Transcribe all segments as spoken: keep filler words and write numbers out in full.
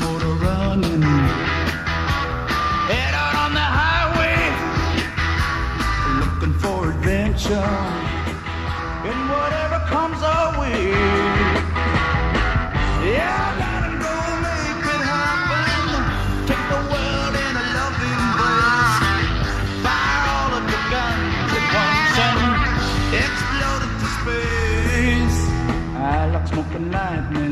motor running, head out on the highway, looking for adventure in whatever comes our way. Yeah, I gotta go make it happen. Take the world in a loving embrace. Fire all of your guns at once and explode into space. I like smoking lightning,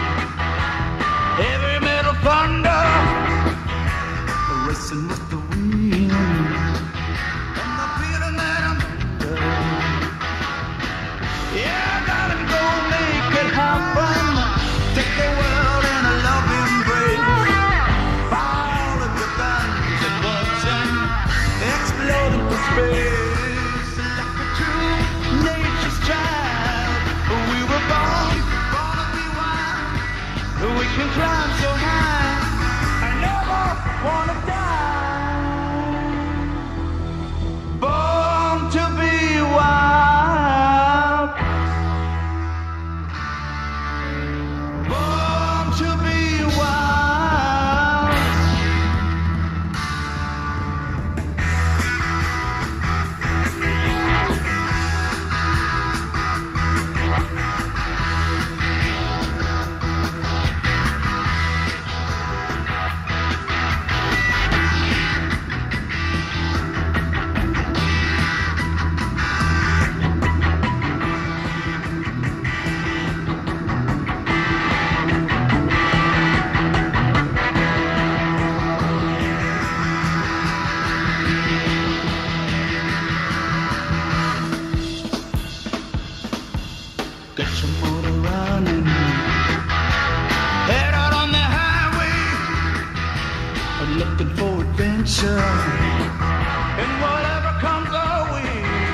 heavy metal thunder, racing with the wind, and the feeling that I'm under. Yeah, I gotta go make it happen. Take the world in a loving embrace. Fire all of your guns at once and explode into space. Like a true nature's child, we were born, born to be wild. We can climb so high, I never wanna die. Born to be wild, born to be wild. Get your motor running, head out on the highway, looking for adventure and whatever comes our way.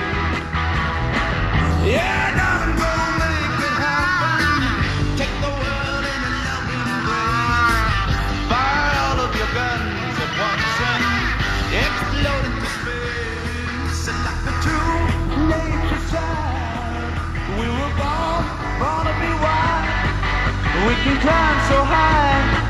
Yeah, now I'm gonna make it happen. Take the world in a loving embrace. Fire all of your guns at once and explode into space. And like the true nature child, we were born, born to be wild. We can climb so high,